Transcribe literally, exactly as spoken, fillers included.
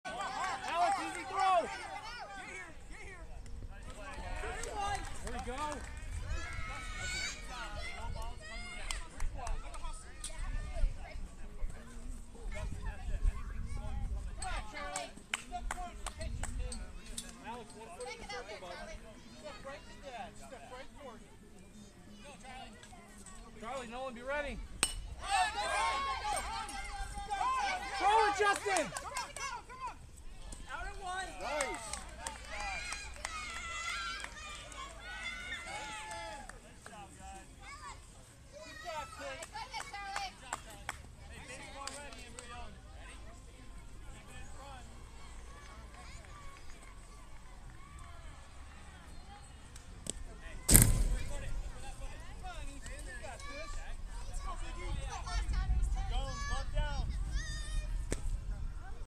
Alex, easy throw. There we go. Alex, one foot in the circle, bud. Step right to dad. Step right forward. Go, Charlie. Charlie, Nolan, be ready. Throw it, Justin!